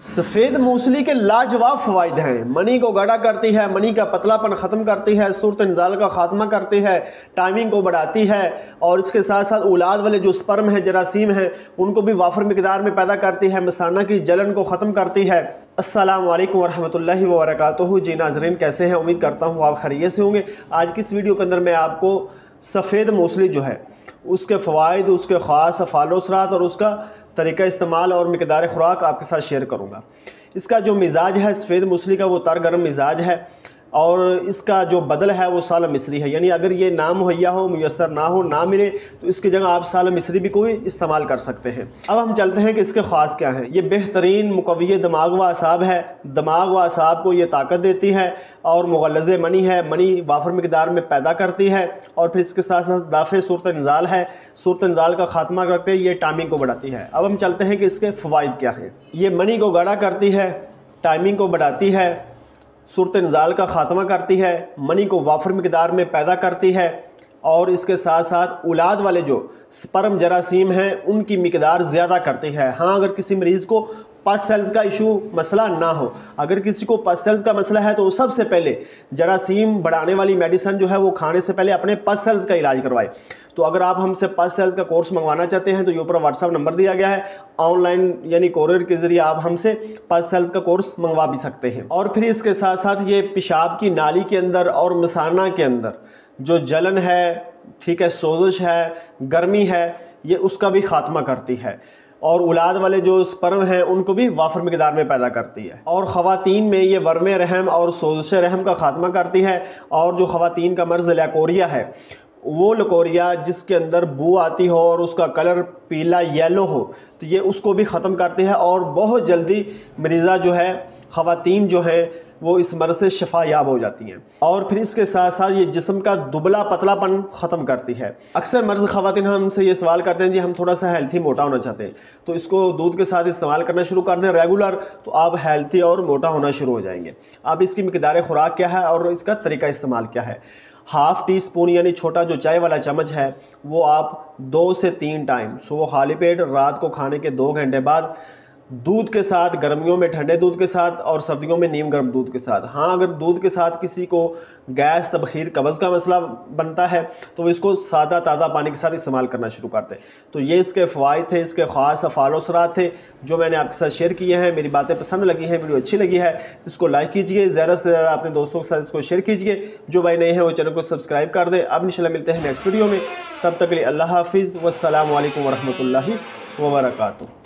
सफ़ेद मूसली के लाजवाब फ़वाइद हैं। मनी को गाढ़ा करती है, मनी का पतलापन ख़त्म करती है, सूरत इंजाल का ख़ात्मा करती है, टाइमिंग को बढ़ाती है और इसके साथ साथ औलाद वाले जो स्पर्म हैं, जरासीम हैं, उनको भी वाफर मिकदार में पैदा करती है, मसाना की जलन को ख़त्म करती है। अस्सलामु अलैकुम वरहमतुल्लाहि वबरकातुहू। जी नाज़रीन, कैसे हैं? उम्मीद करता हूँ आप खैरियत से होंगे। आज की इस वीडियो के अंदर मैं आपको सफ़ेद मूसली जो है उसके फ़वाइद, उसके ख़ास फ़ालोसरात और उसका तरीका इस्तेमाल और मिकदार खुराक आपके साथ शेयर करूँगा। इसका जो मिजाज है सफ़ेद मूसली का, वो तर गर्म मिजाज है और इसका जो बदल है वो साल मिस्री है। यानी अगर ये ना मुहैया हो, मुयसर ना हो, ना मिले तो इसकी जगह आप साल मिस्री भी कोई इस्तेमाल कर सकते हैं। अब हम चलते हैं कि इसके ख़ास क्या हैं। ये बेहतरीन मुक़व्वी दिमाग व असाब है। दिमाग व असाब को ये ताकत देती है और मुग़ल्लज़े मनी है, मनी वाफर मिकदार में पैदा करती है और फिर इसके साथ साथ दाफ़े सूरत इंजाल है, सूरत इंजाल का ख़ात्मा करके ये टाइमिंग को बढ़ाती है। अब हम चलते हैं कि इसके फ़वाइद क्या हैं। ये मनी को गाढ़ा करती है, टाइमिंग को बढ़ाती है, सूरत इंजाल का ख़ात्मा करती है, मनी को वाफर मिकदार में पैदा करती है और इसके साथ साथ औलाद वाले जो स्पर्म जरासीम हैं उनकी मिकदार ज़्यादा करती है। हाँ, अगर किसी मरीज़ को पस सेल्स का इशू मसला ना हो, अगर किसी को पस सेल्स का मसला है तो सबसे पहले जरासीम बढ़ाने वाली मेडिसिन जो है वो खाने से पहले अपने पस सेल्स का इलाज करवाए। तो अगर आप हमसे पस सेल्स का कोर्स मंगवाना चाहते हैं तो ये ऊपर व्हाट्सअप नंबर दिया गया है। ऑनलाइन यानी कोरियर के ज़रिए आप हमसे पस सेल्स का कोर्स मंगवा भी सकते हैं। और फिर इसके साथ साथ ये पेशाब की नाली के अंदर और मसाना के अंदर जो जलन है, ठीक है, सोजिश है, गर्मी है, ये उसका भी ख़ात्मा करती है और औलाद वाले जो स्पर्म हैं उनको भी वाफर मिकदार में पैदा करती है। और ख़वातीन में ये वर्म रहम और सोजिश रहम का ख़ात्मा करती है। और जो ख़वातीन का मर्ज़ लकोरिया है, वो लकोरिया जिसके अंदर बू आती हो और उसका कलर पीला येलो हो, तो ये उसको भी ख़त्म करती है और बहुत जल्दी मरीज़ा जो है, ख़वातीन जो है, वो इस मर्ज़ से शफा याब हो जाती हैं। और फिर इसके साथ साथ ये जिस्म का दुबला पतलापन ख़त्म करती है। अक्सर मर्ज़ ख़वातीन हमसे ये सवाल करते हैं, जी हम थोड़ा सा हेल्थी मोटा होना चाहते हैं, तो इसको दूध के साथ इस्तेमाल करना शुरू कर दें रेगुलर, तो आप हेल्थी और मोटा होना शुरू हो जाएंगे। अब इसकी मिकदार खुराक क्या है और इसका तरीका इस्तेमाल क्या है। हाफ़ टी स्पून यानी छोटा जो चाय वाला चम्मच है वो आप 2 से 3 टाइम सुबह खाली पेट, रात को खाने के 2 घंटे बाद दूध के साथ, गर्मियों में ठंडे दूध के साथ और सर्दियों में नीम गर्म दूध के साथ। हाँ, अगर दूध के साथ किसी को गैस, तबखीर, कब्ज़ का मसला बनता है तो वो इसको सादा ताज़ा पानी के साथ इस्तेमाल करना शुरू करते हैं। तो ये इसके फ़वाइद थे, इसके ख़ास फ़ालोसरात थे जो मैंने आपके साथ शेयर किए हैं। मेरी बातें पसंद लगी हैं, वीडियो अच्छी लगी है तो इसको लाइक कीजिए, ज़्यादा से ज़्यादा अपने दोस्तों के साथ इसको शेयर कीजिए। जो भाई नए हैं वो चैनल को सब्सक्राइब कर दें। अब इंशाल्लाह मिलते हैं नेक्स्ट वीडियो में, तब तक के लिए अल्लाह हाफ़िज़। वस्सलामु अलैकुम वरहमतुल्लाहि वबरकातुहू।